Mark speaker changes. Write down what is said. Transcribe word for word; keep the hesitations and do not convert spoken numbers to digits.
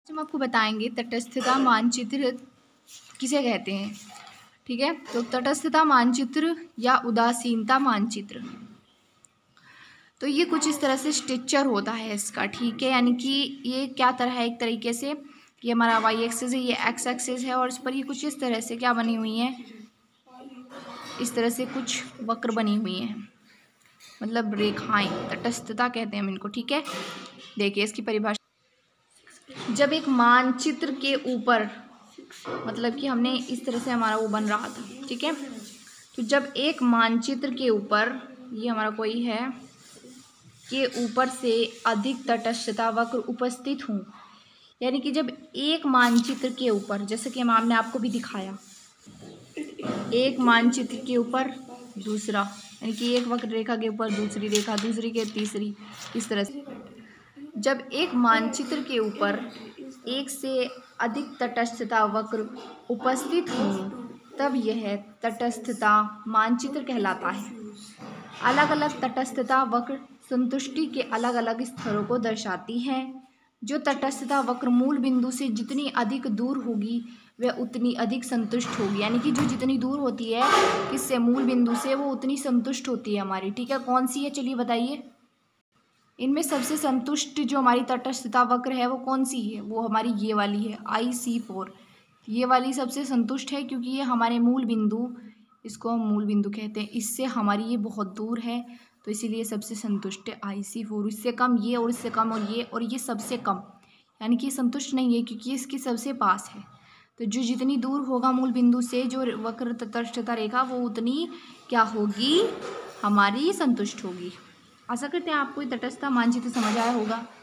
Speaker 1: हम आपको बताएंगे तटस्थता मानचित्र किसे कहते हैं। ठीक है, तो तटस्थता मानचित्र या उदासीनता मानचित्र, तो ये कुछ इस तरह से स्ट्रक्चर होता है इसका। ठीक है, यानी कि ये क्या तरह है, एक तरीके से ये हमारा वाई एक्सिस है, ये एक्स एक्सिस है, और इस पर ये कुछ इस तरह से क्या बनी हुई है, इस तरह से कुछ वक्र बनी हुई हैं, मतलब रेखाएं, तटस्थता कहते हैं हम इनको। ठीक है, देखिए इसकी परिभाषा, जब एक मानचित्र के ऊपर, मतलब कि हमने इस तरह से हमारा वो बन रहा था। ठीक है, तो जब एक मानचित्र के ऊपर, ये हमारा कोई है, के ऊपर से अधिक तटस्थता वक्र उपस्थित हूँ, यानी कि जब एक मानचित्र के ऊपर, जैसे कि हमने आपको भी दिखाया, एक मानचित्र के ऊपर दूसरा, यानी कि एक वक्र रेखा के ऊपर दूसरी रेखा, दूसरी के तीसरी, इस तरह से जब एक मानचित्र के ऊपर एक से अधिक तटस्थता वक्र उपस्थित हों, तब यह तटस्थता मानचित्र कहलाता है। अलग अलग तटस्थता वक्र संतुष्टि के अलग अलग स्तरों को दर्शाती हैं। जो तटस्थता वक्र मूल बिंदु से जितनी अधिक दूर होगी वह उतनी अधिक संतुष्ट होगी, यानी कि जो जितनी दूर होती है किससे, मूल बिंदु से, वो उतनी संतुष्ट होती है हमारी। ठीक है, कौन सी है, चलिए बताइए। इनमें सबसे संतुष्ट जो हमारी तटस्थता वक्र है वो कौन सी है, वो हमारी ये वाली है, आई सी फोर। ये वाली सबसे संतुष्ट है क्योंकि ये हमारे मूल बिंदु, इसको हम मूल बिंदु कहते हैं, इससे हमारी ये बहुत दूर है, तो इसीलिए सबसे संतुष्ट है आई सी फोर। इससे कम ये, और इससे कम और ये, और ये सबसे कम, यानी कि संतुष्ट नहीं है क्योंकि इसके सबसे पास है। तो जो जितनी दूर होगा मूल बिंदु से जो वक्र तटस्थता रेखा, वो उतनी क्या होगी, हमारी संतुष्ट होगी। आशा करते हैं आपको ये तटस्थता मानचित्र समझ आया होगा।